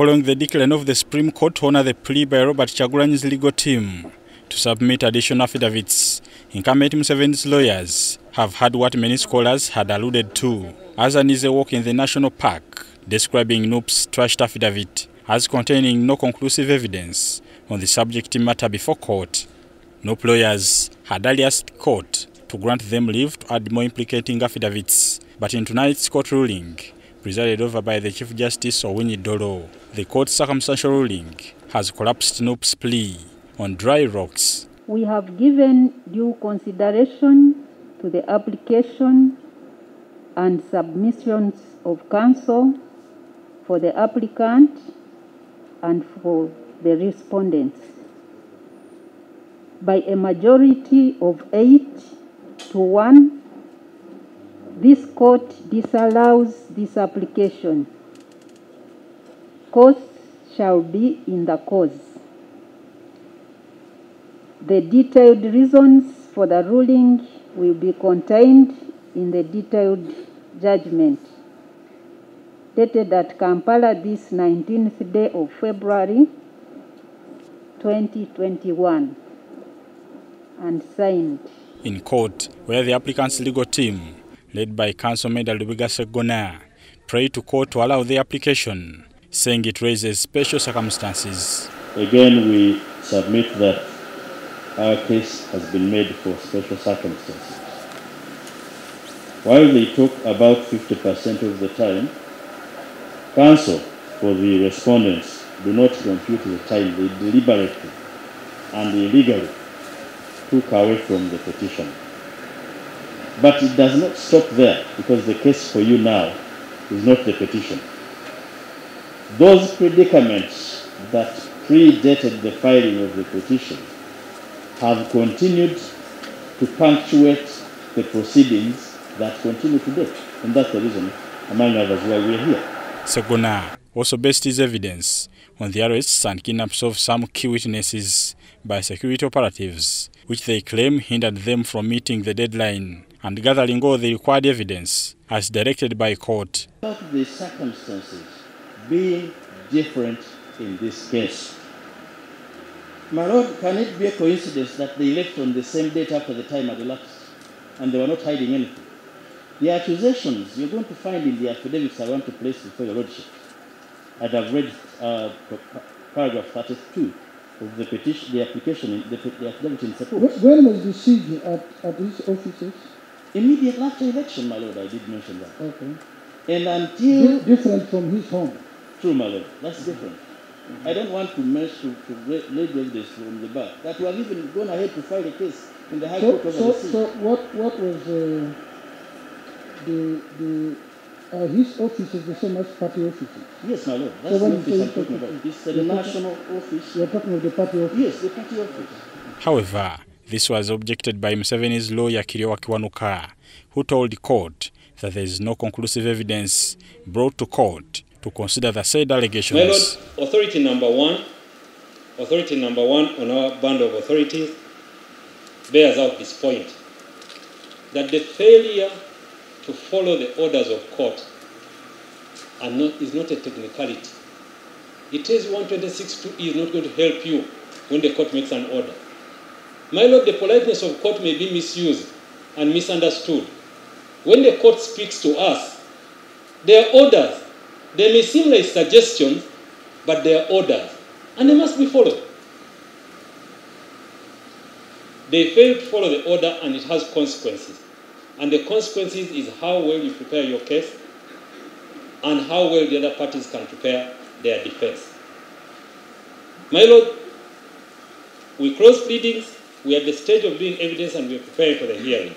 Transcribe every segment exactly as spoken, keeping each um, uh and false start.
following the decline of the Supreme Court to honor the plea by Robert Kyagulanyi's legal team to submit additional affidavits. Incumbent Museveni's lawyers have had what many scholars had alluded to as an easy walk in the national park, describing N U P's trashed affidavit as containing no conclusive evidence on the subject matter before court. N U P lawyers had earlier asked court to grant them leave to add more implicating affidavits, but in tonight's court ruling, presided over by the Chief Justice Owinyi Dolo, the court's circumstantial ruling has collapsed N U P's plea on dry rocks. We have given due consideration to the application and submissions of counsel for the applicant and for the respondents. By a majority of eight to one, this court disallows this application. Cause shall be in the cause. The detailed reasons for the ruling will be contained in the detailed judgment, dated at Kampala this nineteenth day of February twenty twenty-one, and signed. In court, where the applicant's legal team, led by counsel Meda Segona, prayed to court to allow the application, saying it raises special circumstances. Again, we submit that our case has been made for special circumstances. While they talk about fifty percent of the time, counsel for the respondents do not compute the time they deliberately and illegally took away from the petition. But it does not stop there, because the case for you now is not the petition. Those predicaments that predated the filing of the petition have continued to punctuate the proceedings that continue today. And that's the reason, among others, why we're here. Segona also based his evidence on the arrests and kidnaps of some key witnesses by security operatives, which they claim hindered them from meeting the deadline and gathering all the required evidence as directed by court. About the circumstances being different in this case, my lord, can it be a coincidence that they left on the same date after the time had elapsed and they were not hiding anything? The accusations you're going to find in the affidavits I want to place before your lordship. And I've read uh, paragraph thirty-two of the petition, the application, the, the affidavit in support. When was the siege at, at his offices? Immediately after election, my lord, I did mention that. Okay. And until... D different from his home. True, my lord, that's different. Mm-hmm. I don't want to mention, to lay evidence from the back, that we have even gone ahead to file a case in the High so, Court of so, the siege. So what, what was uh, the... the Uh, his office is the same as party offices? Yes, my lord. That's so the office I'm talking about. It's the national office. You're talking of the party office? Yes, the party office. However, this was objected by Museveni's lawyer Kiriwa Kiwanuka, who told the court that there is no conclusive evidence brought to court to consider the said allegations. My lord, authority number one, authority number one on our band of authorities bears out this point, that the failure to follow the orders of court are not, is not a technicality. It is one twenty-six two E is not going to help you when the court makes an order. My lord, the politeness of court may be misused and misunderstood. When the court speaks to us, they are orders. They may seem like suggestions, but they are orders, and they must be followed. They fail to follow the order, and it has consequences. And the consequences is how well you prepare your case and how well the other parties can prepare their defense. My lord, we close pleadings, we are at the stage of doing evidence, and we are preparing for the hearing.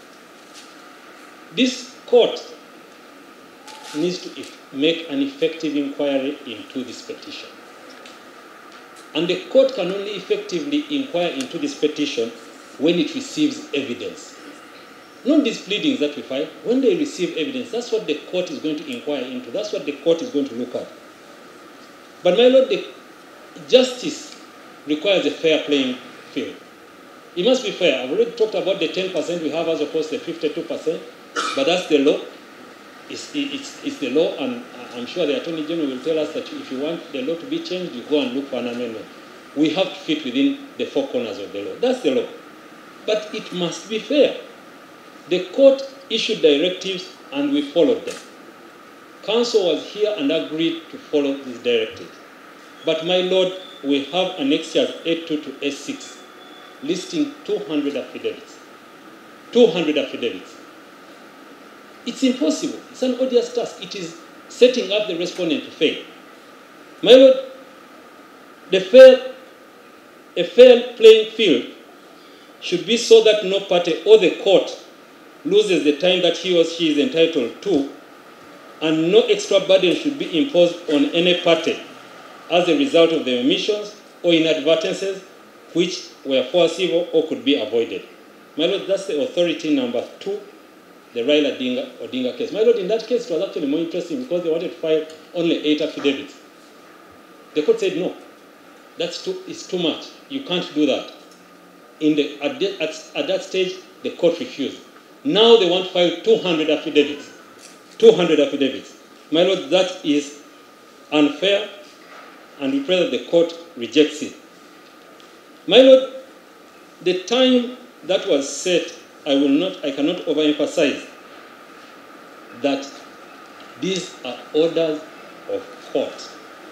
This court needs to make an effective inquiry into this petition. And the court can only effectively inquire into this petition when it receives evidence. Not these pleadings that we file. When they receive evidence, that's what the court is going to inquire into. That's what the court is going to look at. But my lord, the justice requires a fair playing field. It must be fair. I've already talked about the ten percent we have as opposed to the fifty-two percent, but that's the law. it's, it's, it's the law, and I'm sure the Attorney General will tell us that if you want the law to be changed, you go and look for an amendment. We have to fit within the four corners of the law. That's the law. But it must be fair. The court issued directives and we followed them. Council was here and agreed to follow these directives. But my lord, we have annexures A two to A six listing two hundred affidavits. two hundred affidavits. It's impossible. It's an odious task. It is setting up the respondent to fail. My lord, the fair, a fair playing field should be so that no party or the court loses the time that he or she is entitled to, and no extra burden should be imposed on any party as a result of the omissions or inadvertences which were foreseeable or could be avoided. My lord, that's the authority number two, the Raila Odinga, Odinga case. My lord, in that case, it was actually more interesting because they wanted to file only eight affidavits. The court said, no, that's too, it's too much. You can't do that. In the, at, the, at, at that stage, the court refused. Now they want to file two hundred affidavits. two hundred affidavits. My lord, that is unfair, and we pray that the court rejects it. My lord, the time that was set, I will not, I cannot overemphasize that these are orders of court.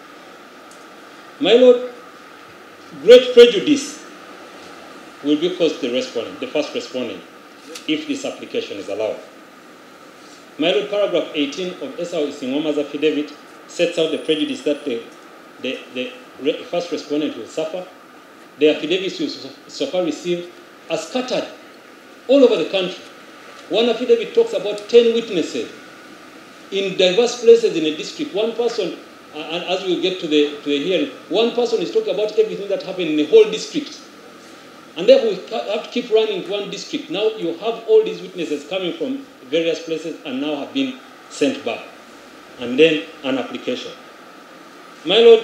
My lord, great prejudice will be caused to the respondent, the first respondent, if this application is allowed. My lord, paragraph eighteen of S R Isingoma's affidavit sets out the prejudice that the, the, the first respondent will suffer. The affidavits will so far receive are scattered all over the country. One affidavit talks about ten witnesses in diverse places in a district. One person, and as we get to the, to the hearing, one person is talking about everything that happened in the whole district. And therefore, we have to keep running one district. Now you have all these witnesses coming from various places and now have been sent back. And then an application. My lord,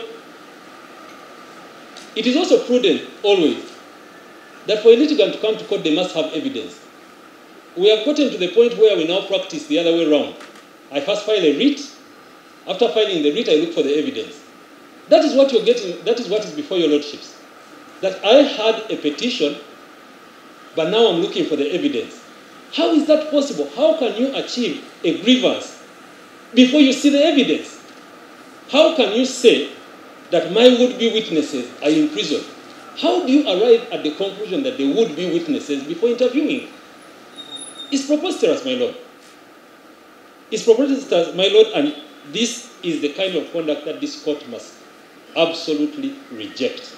it is also prudent always that for a litigant to come to court, they must have evidence. We have gotten to the point where we now practice the other way around. I first file a writ. After filing the writ, I look for the evidence. That is what you're getting, that is what is before your lordships. That I had a petition, but now I'm looking for the evidence. How is that possible? How can you achieve a grievance before you see the evidence? How can you say that my would-be witnesses are in prison? How do you arrive at the conclusion that they would be witnesses before interviewing? It's preposterous, my lord. It's preposterous, my lord, and this is the kind of conduct that this court must absolutely reject.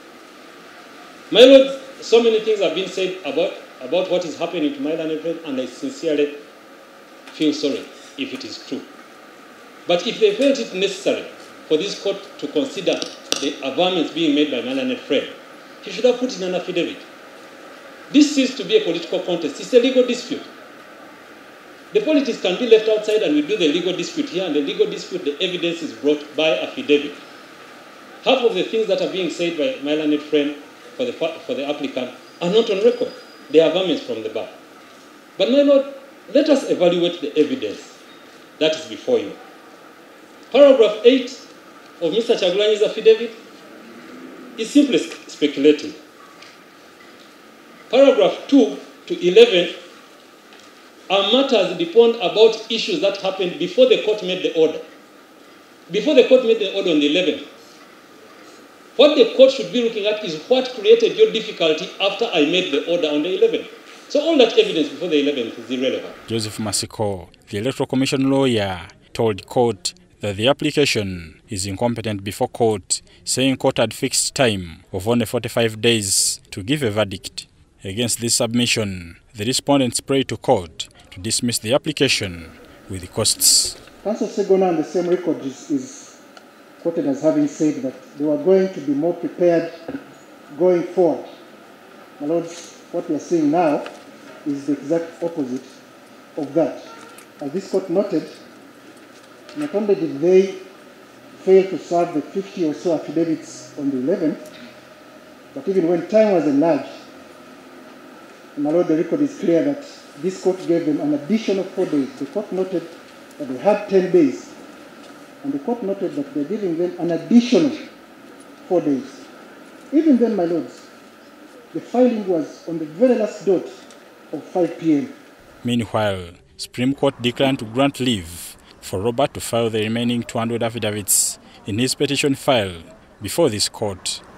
My lord, so many things have been said about, about what is happening to my learned friend, and I sincerely feel sorry if it is true. But if they felt it necessary for this court to consider the averments being made by my learned friend, he should have put in an affidavit. This seems to be a political contest. It's a legal dispute. The politics can be left outside and we do the legal dispute here, and the legal dispute, the evidence is brought by affidavit. Half of the things that are being said by my learned friend for the, for the applicant are not on record. They are averments from the bar. But my lord, let us evaluate the evidence that is before you. Paragraph eight of Mister Kyagulanyi's affidavit is simply speculative. Paragraph two to eleven are matters deponed about issues that happened before the court made the order. Before the court made the order on the eleventh. What the court should be looking at is what created your difficulty after I made the order on the eleventh. So all that evidence before the eleventh is irrelevant. Joseph Masiko, the Electoral Commission lawyer, told court that the application is incompetent before court, saying court had fixed time of only forty-five days to give a verdict. Against this submission, the respondents prayed to court to dismiss the application with the costs. Council Segona on the same record is, is quoted as having said that they were going to be more prepared going forward. My lords, what we are seeing now is the exact opposite of that. As this court noted, not only did they fail to serve the fifty or so affidavits on the eleventh, but even when time was enlarged, my lord, the record is clear that this court gave them an additional four days. The court noted that they had ten days, and the court noted that they're giving them an additional four days. Even then, my lords, the filing was on the very last dot of five p m Meanwhile, Supreme Court declined to grant leave for Robert to file the remaining two hundred affidavits in his petition file before this court.